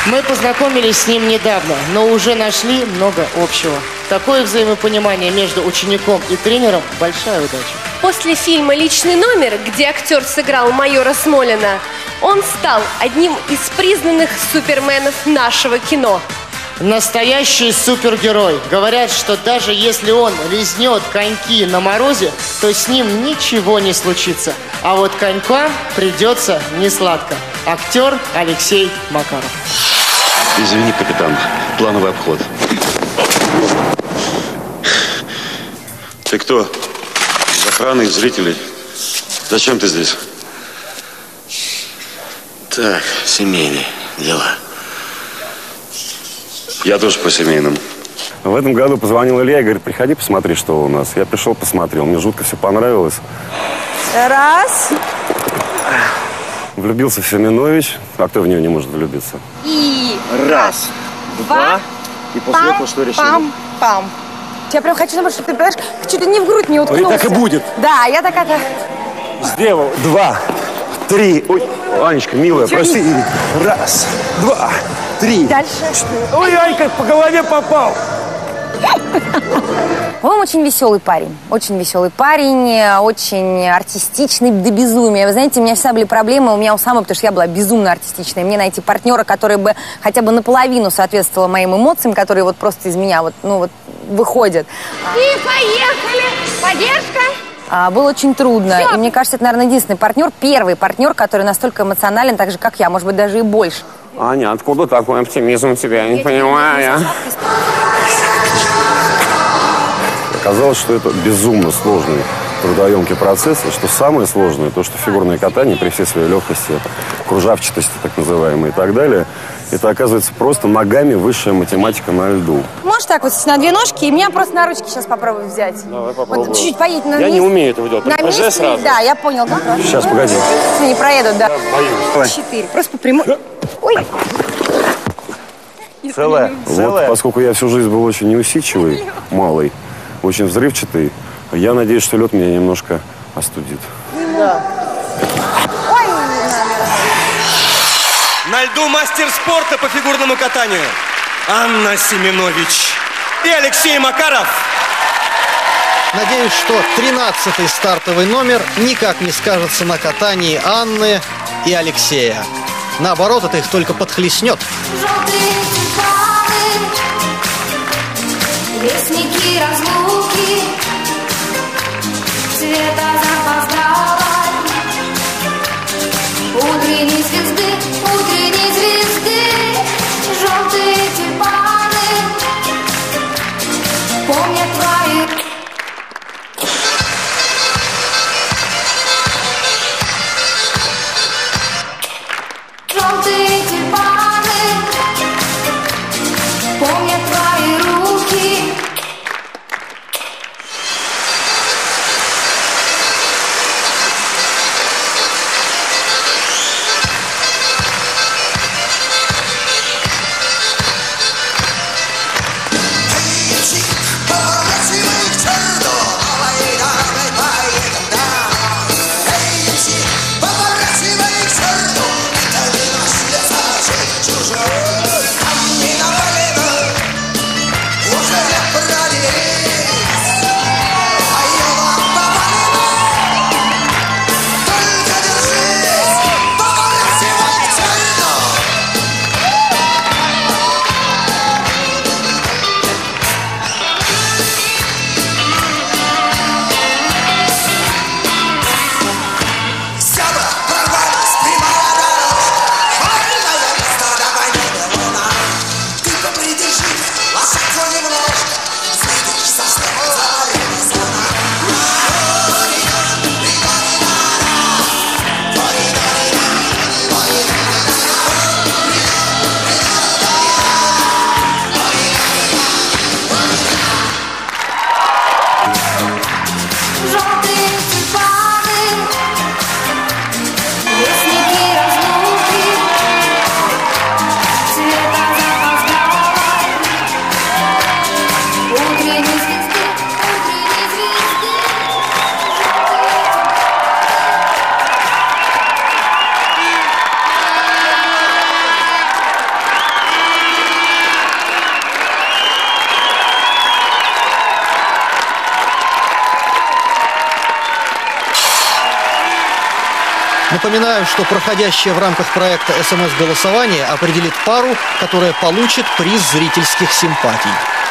Мы познакомились с ним недавно, но уже нашли много общего. Такое взаимопонимание между учеником и тренером – большая удача. После фильма «Личный номер», где актер сыграл майора Смолина, он стал одним из признанных суперменов нашего кино. Настоящий супергерой. Говорят, что даже если он лизнет коньки на морозе, то с ним ничего не случится. А вот конька придется несладко. Актер Алексей Макаров. Извини, капитан, плановый обход. Ты кто? Из охраны, из зрителей? Зачем ты здесь? Так, семейные дела. Я тоже по семейному. В этом году позвонил Илья и говорит, приходи, посмотри, что у нас. Я пришел, посмотрел, мне жутко все понравилось. Раз. Влюбился в Семенович. А кто в нее не может влюбиться? И Раз, два. И после этого что решили? Пам-пам. Я прям хочу, чтобы ты, понимаешь, чуть ли не в грудь не уткнулся. И так и будет. Да, я такая-то... Сделал. 2, 3. Ой, Анечка, милая, прости. Раз, 2, 3. Дальше. Ой, ай, как по голове попал. Он очень веселый парень, очень артистичный до безумия. Вы знаете, у меня всегда были проблемы, у меня у самой, потому что я была безумно артистичной. Мне найти партнера, который бы хотя бы наполовину соответствовал моим эмоциям, которые вот просто из меня выходят. И поехали! Поддержка! Было очень трудно. И мне кажется, это, наверное, единственный партнер, первый партнер, который настолько эмоционален, так же, как я, может быть, даже и больше. Аня, откуда такой оптимизм у тебя? Я не понимаю. Оказалось, что это безумно сложный трудоемкий процесс, и что самое сложное, то, что фигурное катание при всей своей легкости, кружавчатости так называемой и так далее, это оказывается просто ногами высшая математика на льду. Можешь так вот на две ножки, и меня просто на ручки сейчас попробуй взять. Давай попробуем. Вот чуть-чуть поедь на Я не умею этого делать. На месте, сразу. да, я понял. Сейчас, погоди. Не проедут, да. Боюсь. 4. Просто по прямой. Ой. Целая. Вот, поскольку я всю жизнь был очень неусидчивый, малый, очень взрывчатый, я надеюсь, что лед меня немножко остудит. Да. Ой. На льду мастер спорта по фигурному катанию Анна Семенович и Алексей Макаров. Надеюсь, что 13-й стартовый номер никак не скажется на катании Анны и Алексея. Наоборот, это их только подхлестнет. Желтые тюльпаны, вестники разлуки, цвета запоздала, утренней звезды, желтые тюльпаны помнят твои. Желтые тюльпаны помнят твои руки. Напоминаю, что проходящее в рамках проекта СМС-голосование определит пару, которая получит приз зрительских симпатий.